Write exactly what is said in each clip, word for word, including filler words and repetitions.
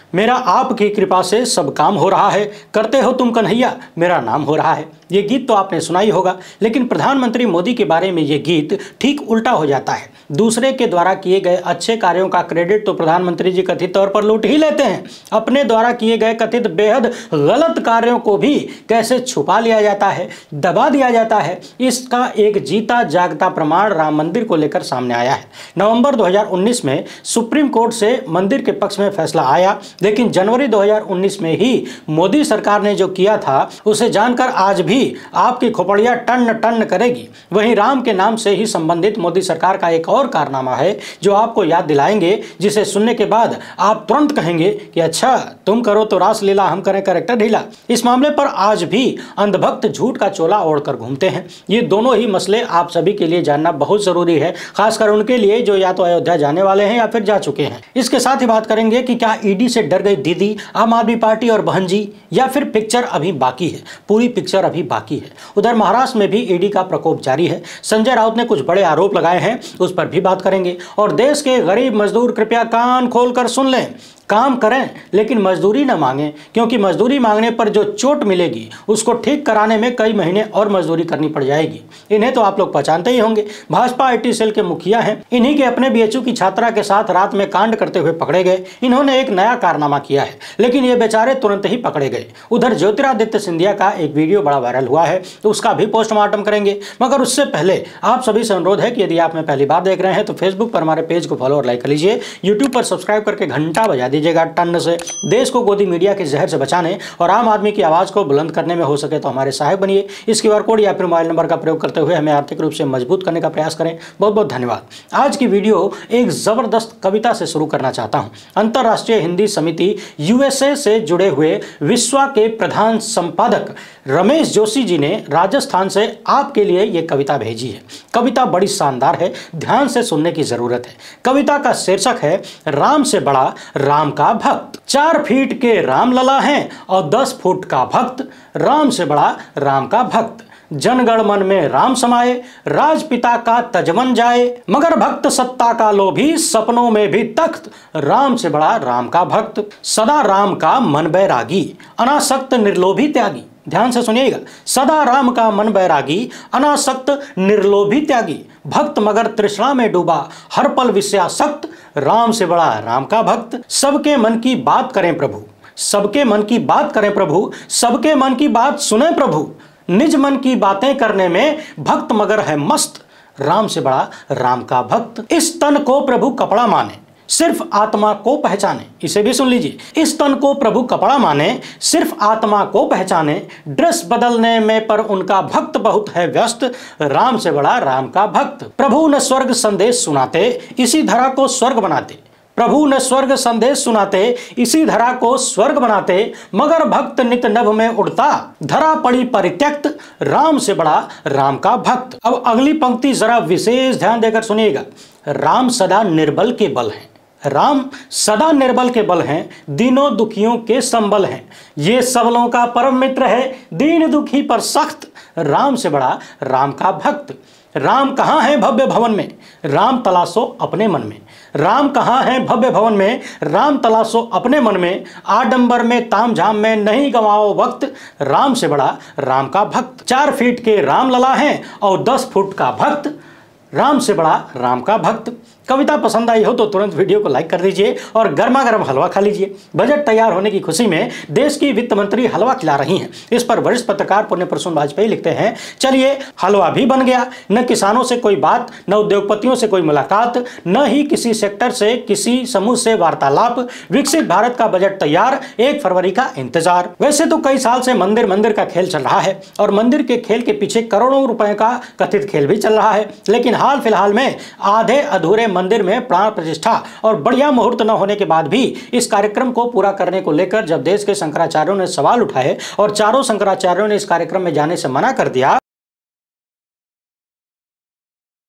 मेरा आपकी कृपा से सब काम हो रहा है, करते हो तुम कन्हैया मेरा नाम हो रहा है। ये गीत तो आपने सुना ही होगा, लेकिन प्रधानमंत्री मोदी के बारे में ये गीत ठीक उल्टा हो जाता है। दूसरे के द्वारा किए गए अच्छे कार्यों का क्रेडिट तो प्रधानमंत्री जी कथित तौर पर लूट ही लेते हैं। अपने द्वारा किए गए कथित बेहद गलत कार्यों को भी कैसे छुपा लिया जाता है, दबा दिया जाता है, इसका एक जीता जागता प्रमाण राम मंदिर को लेकर सामने आया है। नवंबर दो हज़ार उन्नीस में सुप्रीम कोर्ट से मंदिर के पक्ष में फैसला आया, लेकिन जनवरी दो हज़ार उन्नीस में ही मोदी सरकार ने जो किया था उसे जानकर आज भी आपकी खोपड़ियां टन टन करेगी। वहीं राम के नाम से ही संबंधित मोदी सरकार का एक और कारनामा है जो आपको याद दिलाएंगे, जिसे सुनने के बाद आप तुरंत कहेंगे कि अच्छा तुम करो तो रासलीला, हम करें कैरेक्टर ढीला। इस मामले पर आज भी अंधभक्त झूठ का चोला ओढ़कर घूमते हैं। ये दोनों ही मसले आप सभी के लिए जानना बहुत जरूरी है, खासकर उनके लिए जो या तो अयोध्या जाने वाले हैं या फिर जा चुके हैं। इसके साथ ही बात करेंगे कि क्या ईडी से डर गई दीदी, आम आदमी पार्टी और बहन जी, या फिर पिक्चर अभी बाकी है, पूरी पिक्चर अभी बाकी है। उधर महाराष्ट्र में भी ईडी का प्रकोप जारी है। संजय राउत ने कुछ बड़े आरोप लगाए हैं, उस पर भी बात करेंगे। और देश के गरीब मजदूर कृपया कान खोलकर सुन लें, काम करें लेकिन मजदूरी न मांगें, क्योंकि मजदूरी मांगने पर जो चोट मिलेगी उसको ठीक कराने में कई महीने और मजदूरी करनी पड़ जाएगी। इन्हें तो आप लोग पहचानते ही होंगे, भाजपा आईटी सेल के मुखिया हैं। इन्हीं के अपने बीएचयू की छात्रा के साथ रात में कांड करते हुए पकड़े गए। इन्होंने एक नया कारनामा किया है, लेकिन ये बेचारे तुरंत ही पकड़े गए। उधर ज्योतिरादित्य सिंधिया का एक वीडियो बड़ा वायरल हुआ है, तो उसका भी पोस्टमार्टम करेंगे। मगर उससे पहले आप सभी से अनुरोध है कि यदि आप में पहली बार देख रहे हैं तो फेसबुक पर हमारे पेज को फॉलो और लाइक कर लीजिए, यूट्यूब पर सब्सक्राइब करके घंटा बजा दीजिएगा। टन से देश को गोदी मीडिया के जहर से बचाने और आम आदमी की आवाज को बुलंद करने में हो सके तो हमारे सहायक बनिए। इस क्यूआर कोड या फिर मोबाइल नंबर का प्रयोग करते हुए हमें आर्थिक रूप से मजबूत करने का प्रयास करें। बहुत बहुत धन्यवाद। आज की वीडियो एक जबरदस्त कविता से शुरू करना चाहता हूं। अंतरराष्ट्रीय हिंदी समिति यूएसए से जुड़े हुए विश्वा के प्रधान संपादक रमेश जोशी जी ने राजस्थान से आपके लिए यह कविता भेजी है। कविता बड़ी शानदार है, ध्यान से सुनने की जरूरत है। कविता का शीर्षक है राम से बड़ा राम का भक्त। चार फीट के राम लला हैं और दस फुट का भक्त, राम से बड़ा राम का भक्त। जनगण मन में राम समाये, राजपिता का तजमन जाए, मगर भक्त सत्ता का लोभी, सपनों में भी तख्त, राम से बड़ा राम का भक्त। सदा राम का मन बैरागी, अनासक्त निर्लोभी त्यागी। ध्यान से सुनिएगा, सदा राम का मन बैरागी, अनासक्त निर्लोभी त्यागी। भक्त मगर तृष्णा में डूबा, हर पल विषयासक्त, राम से बड़ा राम का भक्त। सबके मन की बात करें प्रभु, सबके मन की बात करें प्रभु, सबके मन की बात सुने प्रभु। निज मन की बातें करने में भक्त मगर है मस्त, राम से बड़ा राम का भक्त। इस तन को प्रभु कपड़ा माने, सिर्फ आत्मा को पहचाने। इसे भी सुन लीजिए, इस तन को प्रभु कपड़ा माने, सिर्फ आत्मा को पहचाने। ड्रेस बदलने में पर उनका भक्त बहुत है व्यस्त, राम से बड़ा राम का भक्त। प्रभु न स्वर्ग संदेश सुनाते, इसी धरा को स्वर्ग बनाते। प्रभु न स्वर्ग संदेश सुनाते, इसी धरा को स्वर्ग बनाते, मगर भक्त नित नभ में उड़ता, धरा पड़ी परित्यक्त, राम से बड़ा राम का भक्त। अब अगली पंक्ति जरा विशेष ध्यान देकर सुनिएगा। राम सदा निर्बल के बल हैं, राम सदा निर्बल के बल हैं, दीनों दुखियों के संबल हैं। ये सबलों का परम मित्र है, दीन दुखी पर सख्त, राम से बड़ा राम का भक्त। राम कहाँ है भव्य भवन में, राम तलाशो अपने मन में। राम कहाँ है भव्य भवन में, राम तलाशो अपने मन में। आडंबर में तामझाम में नहीं गंवाओ वक्त, राम से बड़ा राम का भक्त। चार फीट के राम लला हैं और दस फुट का भक्त, राम से बड़ा राम का भक्त। कविता पसंद आई हो तो तुरंत वीडियो को लाइक कर दीजिए और गर्मा गर्म हलवा खा लीजिए। बजट तैयार होने की खुशी में देश की वित्त मंत्री हलवा खिला रही हैं। इस पर वरिष्ठ पत्रकार पुण्य प्रसून वाजपेयी लिखते हैं, चलिए हलवा भी बन गया। न किसानों से कोई बात, न उद्योगपतियों से कोई मुलाकात, न ही किसी सेक्टर से किसी समूह से वार्तालाप। विकसित भारत का बजट तैयार, एक फरवरी का इंतजार। वैसे तो कई साल से मंदिर मंदिर का खेल चल रहा है और मंदिर के खेल के पीछे करोड़ों रुपए का कथित खेल भी चल रहा है, लेकिन हाल फिलहाल में आधे अधूरे मंदिर में प्राण प्रतिष्ठा और बढ़िया मुहूर्त न होने के बाद भी इस कार्यक्रम को पूरा करने को लेकर जब देश के शंकराचार्यों ने सवाल उठाए और चारों शंकराचार्यों ने इस कार्यक्रम में जाने से मना कर दिया,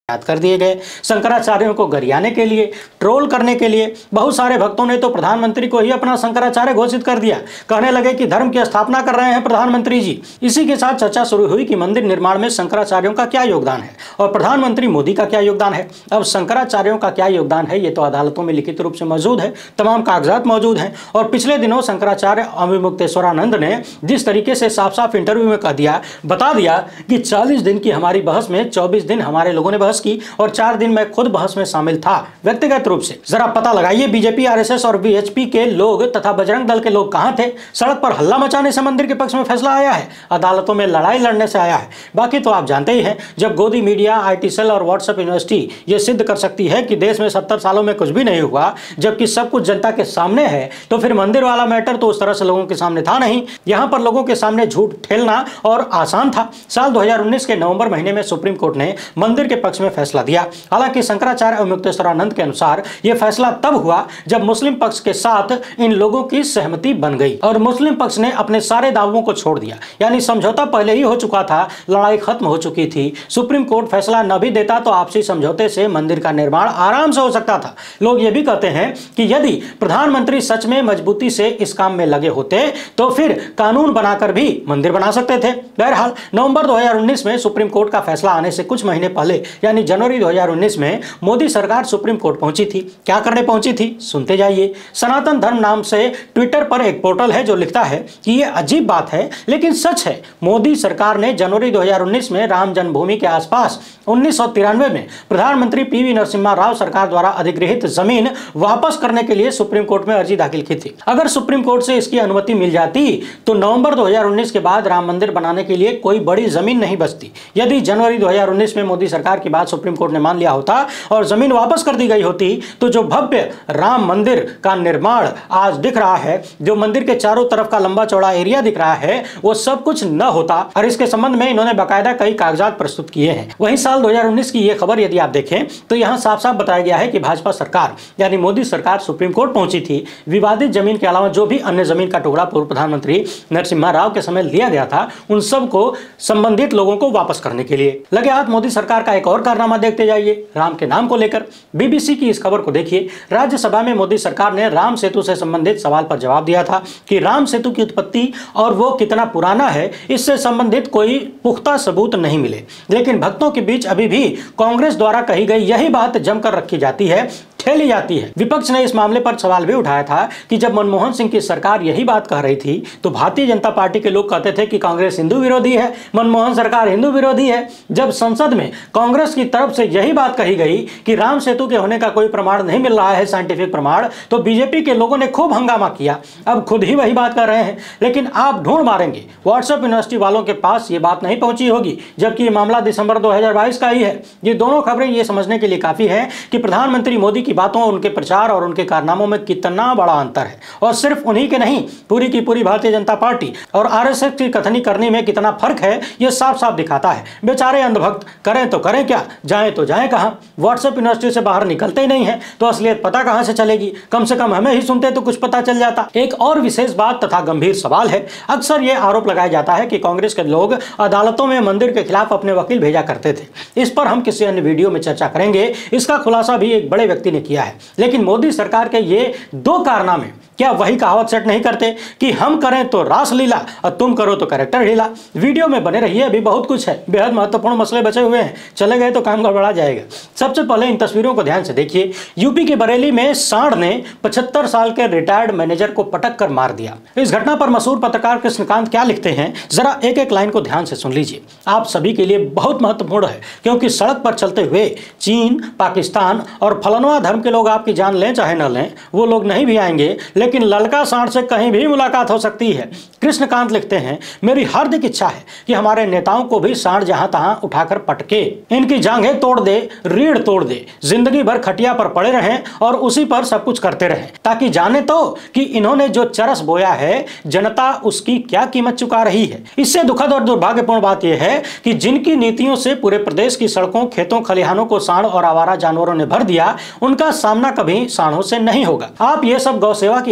याद कर दिए गए। शंकराचार्यों को गरियाने के लिए, ट्रोल करने के लिए बहुत सारे भक्तों ने तो प्रधानमंत्री को ही अपना शंकराचार्य घोषित कर दिया। कहने लगे कि धर्म की स्थापना कर रहे हैं प्रधानमंत्री जी। इसी के साथ चर्चा शुरू हुई कि मंदिर निर्माण में शंकराचार्यों का क्या योगदान है और प्रधानमंत्री मोदी का क्या योगदान है। अब शंकराचार्यों का क्या योगदान है ये तो अदालतों में लिखित रूप से मौजूद है, तमाम कागजात मौजूद हैं। और पिछले दिनों शंकराचार्य अविमुक्तेश्वरानंद ने जिस तरीके से साफ साफ इंटरव्यू में कह दिया, बता दिया कि चालीस दिन की हमारी बहस में चौबीस दिन हमारे लोगों ने बहस की और चार दिन मैं खुद बहस में शामिल था व्यक्तिगत रूप से। जरा पता लगाइए बीजेपी, आरएसएस और बीएचपी के लोग तथा बजरंग दल के लोग कहां थे। सड़क पर हल्ला मचाने से मंदिर के पक्ष में फैसला आया है, अदालतों में लड़ाई लड़ने से आया है। बाकी तो आप जानते ही हैं, जब गोदी मीडिया, आईटी सेल और व्हाट्सएप यूनिवर्सिटी ये सिद्ध कर सकती है कि देश में सत्तर सालों में कुछ भी नहीं हुआ, जबकि सब कुछ जनता के सामने है, तो फिर मंदिर वाला मैटर तो उस तरह से लोगों के सामने था नहीं। यहां पर लोगों के सामने झूठ ठेलना और आसान था। साल दो हज़ार उन्नीस के नवंबर महीने में सुप्रीम कोर्ट ने मंदिर के पक्ष में फैसला दिया। हालांकि शंकराचार्य अविमुक्तेश्वरानंद के अनुसार यह फैसला तब हुआ जब मुस्लिम पक्ष के साथ इन लोगों की सहमति बन गई और मुस्लिम पक्ष ने अपने सारे दावों को छोड़ दिया। यानी समझौता पहले ही हो चुका था, लड़ाई खत्म हो चुकी थी। सुप्रीम कोर्ट फैसला न भी देता तो आपसी समझौते से मंदिर का निर्माण आराम से हो सकता था। लोग ये भी कहते हैं कि यदि प्रधानमंत्री सच में मजबूती से इस काम में लगे होते तो फिर कानून बनाकर भी मंदिर बना सकते थे। बहरहाल नवंबर दो हज़ार उन्नीस में सुप्रीम कोर्ट का फैसला आने से कुछ महीने पहले यानी जनवरी दो हज़ार उन्नीस में मोदी सरकार सुप्रीम कोर्ट पहुंची थी। क्या करने पहुंची थी, सुनते जाइए। सनातन धर्म नाम से ट्विटर पर एक पोर्टल है जो लिखता है कि यह अजीब बात है लेकिन सच है, मोदी सरकार ने जनवरी दो हज़ार उन्नीस में राम जन्मभूमि के आसपास उन्नीस सौ तिरानवे में प्रधानमंत्री पीवी नरसिम्हा राव सरकार द्वारा अधिग्रहित जमीन वापस करने के लिए सुप्रीम कोर्ट में अर्जी दाखिल की थी। अगर सुप्रीम कोर्ट से इसकी अनुमति मिल जाती तो नवंबर दो हज़ार उन्नीस के बाद राम मंदिर बनाने के लिए कोई बड़ी जमीन नहीं बचती। यदि जनवरी दो हज़ार उन्नीस में मोदी सरकार की बात सुप्रीम कोर्ट ने मान लिया होता और जमीन वापस कर दी गई होती तो जो भव्य राम मंदिर का निर्माण आज दिख रहा है, जो मंदिर के चारों तरफ का लंबा चौड़ा एरिया दिख रहा है, वो सब कुछ न होता। और इसके संबंध में इन्होंने बाकायदा कई कागजात प्रस्तुत किए हैं। वहीं साल दो हज़ार उन्नीस की यह खबर यदि आप देखें तो यहां साफ साफ बताया गया है कि भाजपा सरकार यानी मोदी सरकार सुप्रीम कोर्ट पहुंची थी। विवादित जमीन के अलावा जो भी अन्य जमीन का टुकड़ा पूर्व प्रधानमंत्री नरसिम्हा राव के समय लिया गया था उन सबको संबंधित लोगों को वापस करने के लिए लगे हाथ मोदी सरकार का एक और कारनामा देखते जाइए राम के नाम को लेकर। बीबीसी की इस खबर को देखिए। राज्यसभा में मोदी सरकार ने राम सेतु से संबंधित सवाल पर जवाब दिया था कि राम सेतु की उत्पत्ति और वो कितना पुराना है इससे संबंधित कोई पुख्ता सबूत नहीं मिले। लेकिन भक्तों के बीच अभी भी कांग्रेस द्वारा कही गई यही बात जमकर रखी जाती है, ठेली जाती है। विपक्ष ने इस मामले पर सवाल भी उठाया था कि जब मनमोहन सिंह की सरकार यही बात कह रही थी तो भारतीय जनता पार्टी के लोग कहते थे कि कांग्रेस हिंदू विरोधी है, मनमोहन सरकार हिंदू विरोधी है। जब संसद में कांग्रेस की तरफ से यही बात कही गई कि राम सेतु के होने का कोई प्रमाण नहीं मिल रहा है, साइंटिफिक प्रमाण, तो बीजेपी के लोगों ने खूब हंगामा किया। अब खुद ही वही बात कर रहे हैं। लेकिन आप ढूंढ मारेंगे व्हाट्सएप यूनिवर्सिटी वालों के पास ये बात नहीं पहुंची होगी, जबकि ये मामला दिसंबर दो हज़ार बाईस का ही है। ये दोनों खबरें ये समझने के लिए काफी है कि प्रधानमंत्री मोदी की बातों, उनके प्रचार और उनके कारनामों में कितना बड़ा अंतर है। और सिर्फ उन्हीं के नहीं, पूरी की पूरी भारतीय जनता पार्टी और आरएसएस की कथनी करने में कितना फर्क है ये साफ साफ दिखाता है। बेचारे अंधभक्त करें तो करें क्या, जाएं तो जाएं कहां। व्हाट्सएप यूनिवर्सिटी से बाहर निकलते ही नहीं है तो असलियत पता कहां से चलेगी। कम से कम हमें ही सुनते तो कुछ पता चल जाता। एक और विशेष बात तथा गंभीर सवाल है, अक्सर यह आरोप लगाया जाता है कि कांग्रेस के लोग अदालतों में मंदिर के खिलाफ अपने वकील भेजा करते थे। इस पर हम किसी अन्य वीडियो में चर्चा करेंगे। इसका खुलासा भी एक बड़े व्यक्ति ने किया है। लेकिन मोदी सरकार के ये दो कारनामे क्या वही कहावत सेट नहीं करते कि हम करें तो रासलीला और तुम करो तो कैरेक्टर ढीला। वीडियो में बने रहिए, अभी बहुत कुछ है, बेहद महत्वपूर्ण मसले बचे हुए हैं, चले गए तो काम गड़बड़ा जाएगा। सबसे पहले इन तस्वीरों को ध्यान से देखिए। यूपी के बरेली में सांड ने पचहत्तर साल के रिटायर्ड मैनेजर को पटक कर मार दिया। इस घटना पर मशहूर पत्रकार कृष्णकांत क्या लिखते हैं, जरा एक एक लाइन को ध्यान से सुन लीजिए। आप सभी के लिए बहुत महत्वपूर्ण है, क्योंकि सड़क पर चलते हुए चीन, पाकिस्तान और फलाना धर्म के लोग आपकी जान लें चाहे न लें, वो लोग नहीं भी आएंगे, लेकिन ललका सांड से कहीं भी मुलाकात हो सकती है। कृष्णकांत लिखते हैं, मेरी हार्दिक इच्छा है कि हमारे नेताओं को भी सांड जहां तहां उठाकर पटके, इनकी जांघें तोड़ दे, रीढ़ तोड़ दे, जिंदगी भर खटिया पर पड़े रहें और उसी पर सब कुछ करते रहें, ताकि जाने तो कि इन्होंने जो चरस बोया है जनता उसकी क्या कीमत चुका रही है। इससे दुखद और दुर्भाग्यपूर्ण बात यह है कि जिनकी नीतियों से पूरे प्रदेश की सड़कों, खेतों, खलिहानों को सांड और आवारा जानवरों ने भर दिया, उनका सामना कभी सांडों से नहीं होगा। आप ये सब गौ सेवा की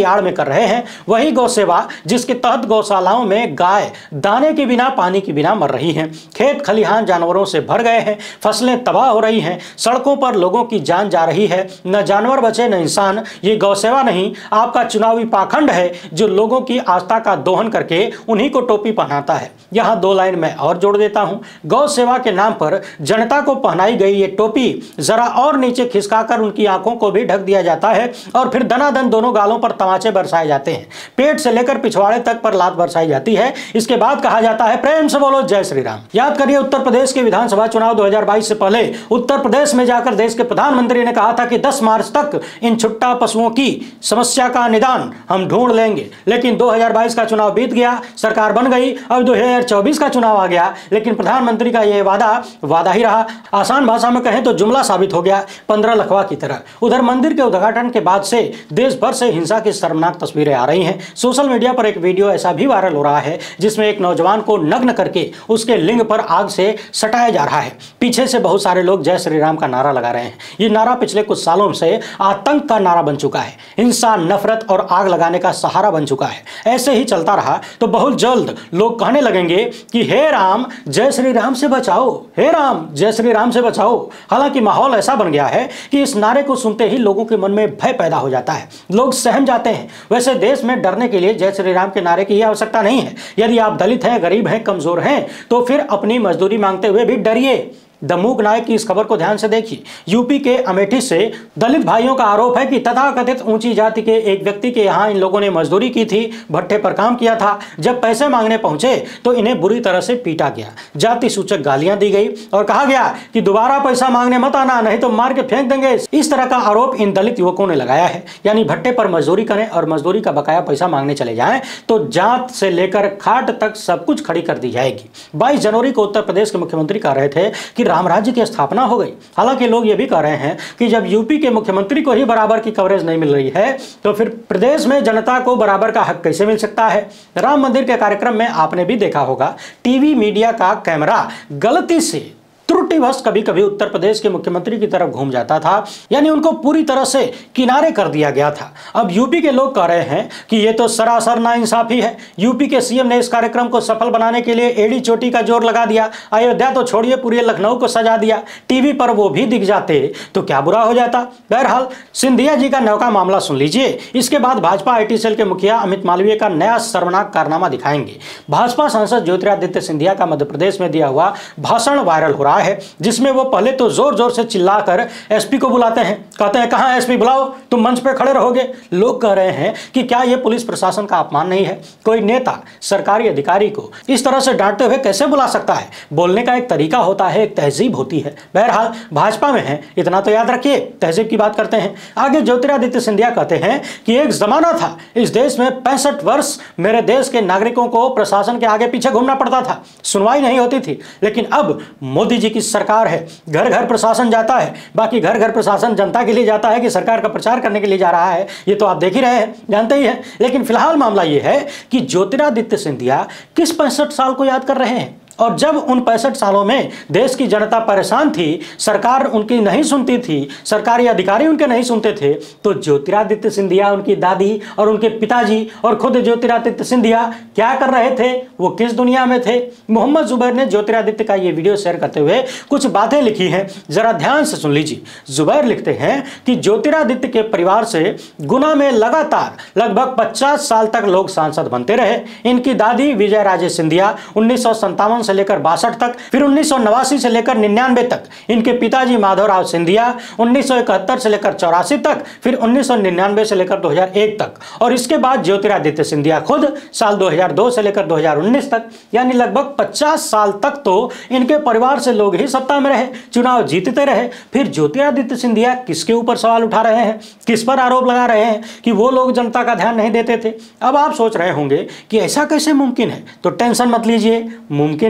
आड़ में कर रहे हैं वही गौ सेवा जिसके तहत गौशालाओं में गाय दाने के बिना पानी के बिना मर रही हैं, खेत खलिहान जानवरों से भर गए हैं, फसलें तबाह हो रही हैं, सड़कों पर लोगों की जान जा रही है, न जानवर बचे न इंसान। ये गौ सेवा नहीं, आपका चुनावी पाखंड है जो लोगों की आस्था का दोहन करके उन्हीं को टोपी पहनाता है। यहाँ दो लाइन मैं और जोड़ देता हूँ। गौ सेवा के नाम पर जनता को पहनाई गई ये टोपी जरा और नीचे खिसकाकर उनकी आंखों को भी ढक दिया जाता है और फिर दनादन दोनों गालों पर तमाचे बरसाए जाते हैं, पेट से लेकर पिछवाड़े तक पर लात बरसाई जाती है। इसके बाद कहा जाता है प्रेम से बोलो जय श्री राम। याद करिए उत्तर प्रदेश के विधानसभा चुनाव दो हज़ार बाईस से पहले उत्तर प्रदेश में जाकर देश के प्रधानमंत्री ने कहा था कि दस मार्च तक इन छुट्टा पशुओं की समस्या का निदान हम ढूंढ लेंगे। लेकिन दो हज़ार बाईस का चुनाव बीत गया, सरकार बन गई, अब दो हज़ार चौबीस का चुनाव आ गया, लेकिन प्रधानमंत्री का यह वादा वादा ही रहा। आसान भाषा में कहें तो जुमला साबित हो गया, पंद्रह लखवा की तरह। उधर मंदिर के उद्घाटन के बाद से देश भर से हिंसा की शर्मनाक तस्वीरें आ रही हैं। सोशल मीडिया पर एक वीडियो ऐसा भी वायरल हो रहा है जिसमें एक नौजवान को नग्न करके उसके लिंग पर आग से सटाया जा रहा है। पीछे से बहुत सारे लोग जय श्री राम का नारा लगा रहे हैं। ये नारा पिछले कुछ सालों से आतंक का नारा बन चुका है, हिंसा, नफरत और आग लगाने का सहारा बन चुका है। ऐसे ही चलता रहा तो बहुत जल्द लोग कहने लगेंगे कि हे राम जय श्री राम से बचाओ, हे राम जय श्री राम से बचाओ। हालांकि माहौल ऐसा बन गया है कि इस नारे को सुनते ही लोगों के मन में भय पैदा हो जाता है, लोग सहम जाते हैं। वैसे देश में डरने के लिए जय श्री राम के नारे की आवश्यकता नहीं है। यदि आप दलित हैं, गरीब हैं, कमजोर हैं तो फिर अपनी मजदूरी मांगते हुए भी डरिए। दमूक नायक की इस खबर को ध्यान से देखिए। यूपी के अमेठी से दलित भाइयों का आरोप है कि तथाकथित ऊंची जाति के एक व्यक्ति के यहां इन लोगों ने मजदूरी की थी, भट्टे पर काम किया था। जब पैसे मांगने पहुंचे तो इन्हें बुरी तरह से पीटा गया, जाति सूचक गालियां दी गई और कहा गया कि दोबारा पैसा मांगने मत आना, नहीं तो मार के फेंक देंगे। इस तरह का आरोप इन दलित युवकों ने लगाया है। यानी भट्टे पर मजदूरी करें और मजदूरी का बकाया पैसा मांगने चले जाएं तो जात से लेकर खाट तक सब कुछ खड़ी कर दी जाएगी। बाईस जनवरी को उत्तर प्रदेश के मुख्यमंत्री कह रहे थे कि राम राज्य की स्थापना हो गई। हालांकि लोग यह भी कह रहे हैं कि जब यूपी के मुख्यमंत्री को ही बराबर की कवरेज नहीं मिल रही है तो फिर प्रदेश में जनता को बराबर का हक कैसे मिल सकता है। राम मंदिर के कार्यक्रम में आपने भी देखा होगा टीवी मीडिया का कैमरा गलती से त्रुटिवश कभी कभी उत्तर प्रदेश के मुख्यमंत्री की तरफ घूम जाता था, यानी उनको पूरी तरह से किनारे कर दिया गया था। अब यूपी के लोग कह रहे हैं कि ये तो सरासर नाइंसाफी है। यूपी के सीएम ने इस कार्यक्रम को सफल बनाने के लिए एड़ी चोटी का जोर लगा दिया। अयोध्या तो छोड़िए, पूरे लखनऊ को सजा दिया। टीवी पर वो भी दिख जाते तो क्या बुरा हो जाता। बहरहाल सिंधिया जी का नौका मामला सुन लीजिए। इसके बाद भाजपा आईटी सेल के मुखिया अमित मालवीय का नया शर्मनाक कारनामा दिखाएंगे। भाजपा सांसद ज्योतिरादित्य सिंधिया का मध्य प्रदेश में दिया हुआ भाषण वायरल हो रहा है, जिसमें वो पहले तो जोर जोर से चिल्लाकर एसपी को बुलाते हैं, कहते हैं कहां एसपी, बुलाओ, तुम मंच पे खड़े रहोगे। लोग कह रहे हैं कि क्या ये पुलिस प्रशासन का अपमान नहीं है। कोई नेता सरकारी अधिकारी को इस तरह से डांटते हुए कैसे बुला सकता है। बोलने का एक तरीका होता है, एक तहजीब होती है। बहरहाल भाजपा में है, इतना तो याद रखिए। तहजीब की बात करते हैं। आगे ज्योतिरादित्य सिंधिया कहते हैं कि एक जमाना था इस देश में पैंसठ वर्ष मेरे देश के नागरिकों को प्रशासन के आगे पीछे घूमना पड़ता था, सुनवाई नहीं होती थी। लेकिन अब मोदी जी की सरकार है, घर घर प्रशासन जाता है। बाकी घर घर प्रशासन जनता के लिए जाता है कि सरकार का प्रचार करने के लिए जा रहा है, ये तो आप देख ही रहे हैं, जानते ही हैं। लेकिन फिलहाल मामला ये है कि ज्योतिरादित्य सिंधिया किस पैंसठ साल को याद कर रहे हैं। और जब उन पैंसठ सालों में देश की जनता परेशान थी, सरकार उनकी नहीं सुनती थी, सरकारी अधिकारी उनके नहीं सुनते थे, तो ज्योतिरादित्य सिंधिया, उनकी दादी और उनके पिताजी और खुद ज्योतिरादित्य सिंधिया क्या कर रहे थे, वो किस दुनिया में थे। मोहम्मद जुबैर ने ज्योतिरादित्य का ये वीडियो शेयर करते हुए कुछ बातें लिखी हैं, जरा ध्यान से सुन लीजिए। जुबैर लिखते हैं कि ज्योतिरादित्य के परिवार से गुना में लगातार लगभग पचास साल तक लोग सांसद बनते रहे। इनकी दादी विजय राजे सिंधिया उन्नीस सौ संतावन से लेकर बासठ तक, फिर उन्नीस सौ नवासी से लेकर निन्यानवे तक। इनके पिताजी माधवराव सिंधिया उन्नीस सौ इकहत्तर से लेकर चौरासी तक, फिर उन्नीस सौ निन्यानवे से लेकर दो हज़ार एक तक। और इसके बाद ज्योतिरादित्य सिंधिया खुद साल दो हज़ार दो से लेकर दो हज़ार उन्नीस तक, यानी लगभग पचास साल तक तो इनके परिवार से लोग ही सत्ता में रहे, चुनाव जीतते रहे। फिर ज्योतिरादित्य सिंधिया किसके ऊपर सवाल उठा रहे हैं, किस पर आरोप लगा रहे हैं कि वो लोग जनता का ध्यान नहीं देते थे। अब आप सोच रहे होंगे कि ऐसा कैसे मुमकिन है, तो टेंशन मत लीजिए, मुमकिन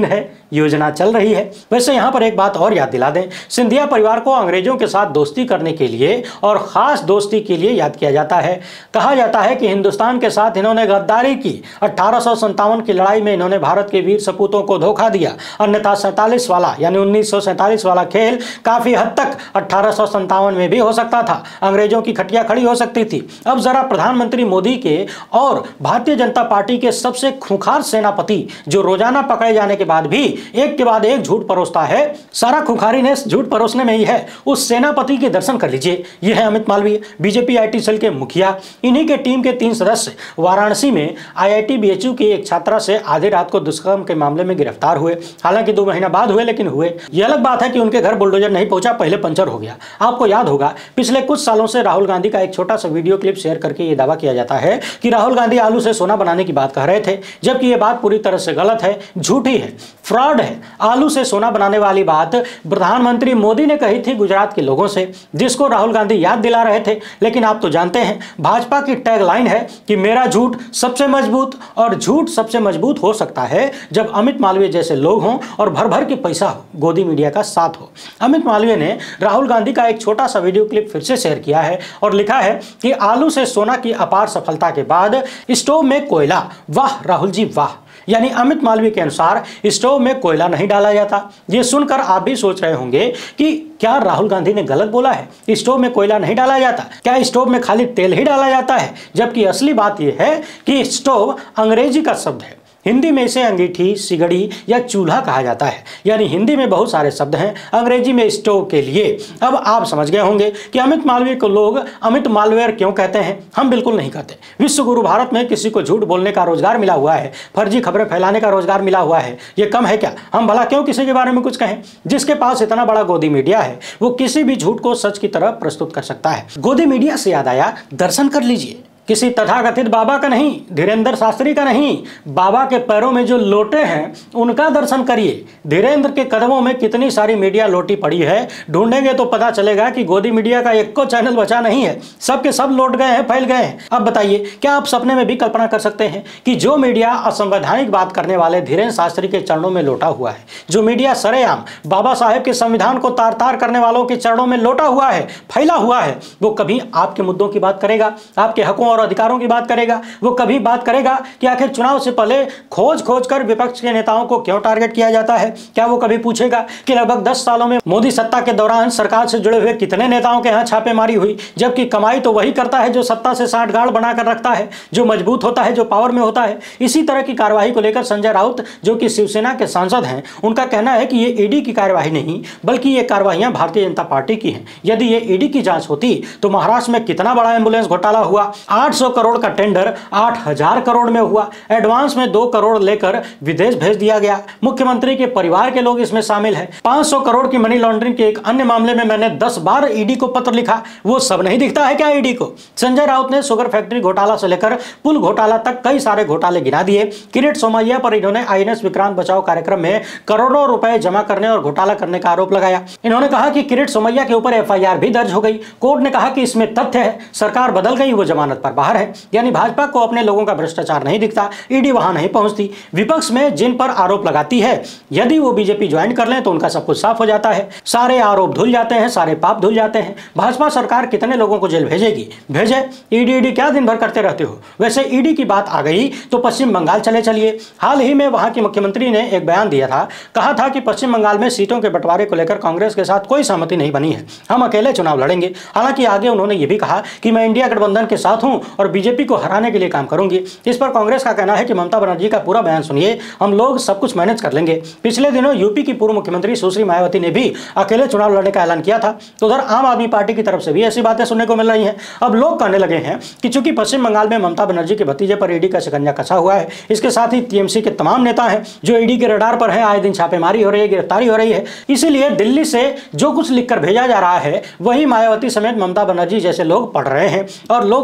है, योजना चल रही है। वैसे यहाँ पर एक बात और याद दिला दें, सिंधिया परिवार को अंग्रेजों के साथ दोस्ती करने के लिए और खास दोस्ती के लिए याद किया जाता है। कहा जाता है कि हिंदुस्तान के साथ इन्होंने गद्दारी की, अठारह सौ संतावन की लड़ाई में इन्होंने भारत के वीर सपूतों को धोखा दिया, अन्यथा सैंतालीस वाला यानी उन्नीस सौ सैंतालीस वाला खेल काफी हद तक अठारह सौ संतावन में भी हो सकता था, अंग्रेजों की खटिया खड़ी हो सकती थी। अब जरा प्रधानमंत्री मोदी के और भारतीय जनता पार्टी के सबसे खूंखार सेनापति जो रोजाना पकड़े जाने के बाद भी एक के बाद एक झूठ परोसता है, सारा खूंखारी ने झूठ परोसने में ही है, उस सेनापति के दर्शन कर लीजिए। यह है Amit Malviya, BJP IT cell के मुखिया। इन्हीं के टीम के तीन सदस्य वाराणसी में आईआईटी बीएचयू की एक छात्रा से आधी रात को दुष्कर्म के मामले में गिरफ्तार हुए। हालांकि दो महीना बाद हुए, लेकिन हुए। यह अलग बात है कि उनके घर बुलडोजर नहीं पहुंचा, पहले पंचर हो गया। आपको याद होगा पिछले कुछ सालों से राहुल गांधी का एक छोटा सा वीडियो क्लिप शेयर करके यह दावा किया जाता है कि राहुल गांधी आलू से सोना बनाने की बात कह रहे थे, जबकि यह बात पूरी तरह से गलत है, झूठी है, फ्रॉड है। आलू से सोना बनाने वाली बात प्रधानमंत्री मोदी ने कही थी गुजरात के लोगों से, जिसको राहुल गांधी याद दिला रहे थे। लेकिन आप तो जानते हैं भाजपा की टैगलाइन है कि मेरा झूठ सबसे मजबूत, और झूठ सबसे मजबूत हो सकता है जब अमित मालवीय जैसे लोग हों और भर भर के पैसा हो, गोदी मीडिया का साथ हो। अमित मालवीय ने राहुल गांधी का एक छोटा सा वीडियो क्लिप फिर से शेयर किया है और लिखा है कि आलू से सोना की अपार सफलता के बाद स्टोव में कोयला, वाह राहुल जी वाह। यानी अमित मालवीय के अनुसार स्टोव में कोयला नहीं डाला जाता। ये सुनकर आप भी सोच रहे होंगे कि क्या राहुल गांधी ने गलत बोला है, स्टोव में कोयला नहीं डाला जाता, क्या स्टोव में खाली तेल ही डाला जाता है? जबकि असली बात यह है कि स्टोव अंग्रेजी का शब्द है, हिंदी में इसे अंगीठी, सिगड़ी या चूल्हा कहा जाता है। यानी हिंदी में बहुत सारे शब्द हैं, अंग्रेजी में स्टोव के लिए। अब आप समझ गए होंगे कि अमित मालवीय को लोग अमित मालवेयर क्यों कहते हैं। हम बिल्कुल नहीं कहते। विश्व गुरु भारत में किसी को झूठ बोलने का रोजगार मिला हुआ है, फर्जी खबरें फैलाने का रोजगार मिला हुआ है, ये कम है क्या? हम भला क्यों किसी के बारे में कुछ कहें? जिसके पास इतना बड़ा गोदी मीडिया है वो किसी भी झूठ को सच की तरह प्रस्तुत कर सकता है। गोदी मीडिया से याद आया, दर्शन कर लीजिए, किसी तथाकथित बाबा का नहीं, धीरेन्द्र शास्त्री का नहीं, बाबा के पैरों में जो लोटे हैं उनका दर्शन करिए। धीरेन्द्र के कदमों में कितनी सारी मीडिया लोटी पड़ी है, ढूंढेंगे तो पता चलेगा कि गोदी मीडिया का एक को चैनल बचा नहीं है, सबके सब लौट गए हैं, फैल गए हैं। अब बताइए, क्या आप सपने में भी कल्पना कर सकते हैं कि जो मीडिया असंवैधानिक बात करने वाले धीरेन्द्र शास्त्री के चरणों में लोटा हुआ है, जो मीडिया सरेआम बाबा साहेब के संविधान को तार तार करने वालों के चरणों में लोटा हुआ है, फैला हुआ है, वो कभी आपके मुद्दों की बात करेगा, आपके हकों और अधिकारों की बात करेगा? वो कभी बात करेगा कि आखिर चुनाव से पहले खोज खोज कर विपक्ष के नेताओं को क्यों टारगेट किया जाता है? क्या वो कभी पूछेगा कि लगभग दस सालों में मोदी सत्ता के दौरान सरकार से जुड़े हुए कितने नेताओं के यहां छापेमारी हुई? जबकि कमाई तो वही करता है जो सत्ता से साठगांठ बनाकर रखता है, जो मजबूत होता है, जो पावर में होता है। इसी तरह की कार्यवाही को लेकर संजय राउत, जो कि शिवसेना के सांसद हैं, उनका कहना है कि ये ईडी की कार्यवाही नहीं बल्कि ये कार्यवाहियां भारतीय जनता पार्टी की हैं। यदि ये ईडी की जांच होती तो महाराष्ट्र में कितना बड़ा एम्बुलेंस घोटाला हुआ, आठ सौ करोड़ का टेंडर आठ हजार करोड़ में हुआ, एडवांस में दो करोड़ लेकर विदेश भेज दिया गया, मुख्यमंत्री के परिवार के लोग इसमें शामिल हैं। पांच सौ करोड़ की मनी लॉन्ड्रिंग के एक अन्य मामले में मैंने दस बार ईडी को पत्र लिखा, वो सब नहीं दिखता है क्या ईडी को? संजय राउत ने शुगर फैक्ट्री घोटाला से लेकर पुल घोटाला तक कई सारे घोटाले गिना दिए। किरीट सोमैया पर इन्होंने आईएनएस विक्रांत बचाओ कार्यक्रम में करोड़ों रुपए जमा करने और घोटाला करने का आरोप लगाया। इन्होंने कहा कि किरीट सोमैया के ऊपर एफआईआर भी दर्ज हो गई। कोर्ट ने कहा कि इसमें तथ्य है, सरकार बदल गई, वो जमानत पर बाहर है। यानी भाजपा को अपने लोगों का भ्रष्टाचार नहीं दिखता, ईडी वहां नहीं पहुंचती। विपक्ष में जिन पर आरोप लगाती है, यदि वो बीजेपी ज्वाइन कर लें तो उनका सब कुछ साफ हो जाता है, सारे आरोप धुल जाते हैं, सारे पाप धुल जाते हैं। भाजपा सरकार कितने लोगों को जेल भेजेगी? भेजे, ईडी ईडी क्या दिन भर करते रहते हो? वैसे ईडी की बात आ गई तो पश्चिम बंगाल चले चलिए। हाल ही में वहां की मुख्यमंत्री ने एक बयान दिया था, कहा था कि पश्चिम बंगाल में सीटों के बंटवारे को लेकर कांग्रेस के साथ कोई सहमति नहीं बनी है, हम अकेले चुनाव लड़ेंगे। हालांकि आगे उन्होंने ये भी कहा कि मैं इंडिया गठबंधन के साथ हूं और बीजेपी को हराने के लिए काम करूंगी। इस पर कांग्रेस का कहना है कि ममता बनर्जी का पूरा बयान सुनिए, हम लोग सब कुछ मैनेज कर लेंगे। पिछले दिनों यूपी की पूर्व मुख्यमंत्री सुश्री मायावती ने भी अकेले चुनाव लड़ने का ऐलान किया था, तो उधर आम आदमी पार्टी की तरफ से भी ऐसी बातें सुनने को मिल रही हैं। अब लोग कहने लगे हैं कि चूंकि पश्चिम बंगाल में ममता बनर्जी के भतीजे पर ईडी का शिकंजा कसा हुआ है, इसके साथ ही टीएमसी के तमाम नेता हैं जो ईडी के रडार पर हैं, आए दिन छापेमारी हो रही है, गिरफ्तारी हो रही है, इसीलिए दिल्ली से जो कुछ लिखकर भेजा जा रहा है वही मायावती समेत ममता बनर्जी जैसे लोग पढ़ रहे हैं। और लोग आरोप ये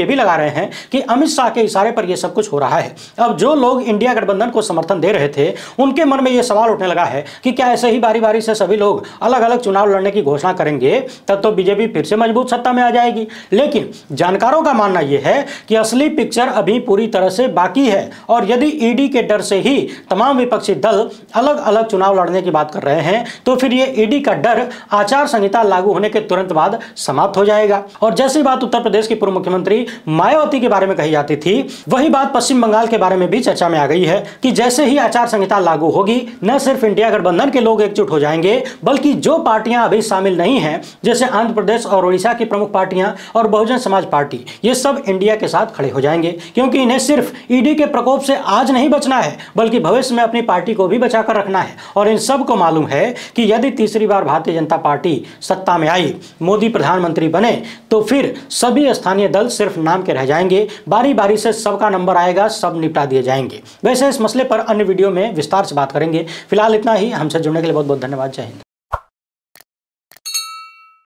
ये भी लगा रहे हैं कि अमित शाह के इशारे पर यह सब कुछ हो रहा है। अब जो लोग इंडिया गठबंधन को समर्थन दे रहे थे उनके मन में यह सवाल उठने लगा है कि क्या ऐसे ही बारी बारी से सभी लोग अलग अलग चुनाव लड़ने की घोषणा करेंगे, तब तो बीजेपी फिर से मजबूत सत्ता में आ जाएगी। लेकिन जानकारों का मानना यह है कि असली पिक्चर अभी पूरी तरह से बाकी है और यदि ईडी के डर से ही तमाम विपक्षी दल अलग अलग चुनाव लड़ने की बात कर रहे हैं तो फिर यह ईडी का डर आचार संहिता लागू होने के तुरंत बाद समाप्त हो जाएगा। और जैसी बात उत्तर प्रदेश की पूर्व मुख्यमंत्री मायावती के बारे में कही जाती थी, वही बात पश्चिम बंगाल के बारे में भी चर्चा में आ गई है कि जैसे ही आचार संहिता लागू होगी, न सिर्फ इंडिया गठबंधन के लोग एकजुट हो जाएंगे बल्कि जो पार्टियां अभी शामिल नहीं हैं, जैसे आंध्र प्रदेश और उड़ीसा की प्रमुख पार्टियां और बहुजन समाज पार्टी, ये सब इंडिया के साथ खड़े हो जाएंगे, क्योंकि इन्हें सिर्फ ईडी के प्रकोप से आज नहीं बचना है बल्कि भविष्य में अपनी पार्टी को भी बचाकर रखना है। और इन सब को मालूम है कि यदि तीसरी बार भारतीय जनता पार्टी सत्ता में आई, मोदी प्रधानमंत्री बने, तो फिर सभी स्थानीय दल सिर्फ नाम के रह जाएंगे, बारी बारी से सबका नंबर आएगा, सब निपटा दिए जाएंगे। वैसे इस मसले पर अन्य वीडियो में विस्तार से बात करेंगे। फिलहाल इतना ही। हमसे जुड़ने के लिए बहुत बहुत धन्यवाद। जय हिंद।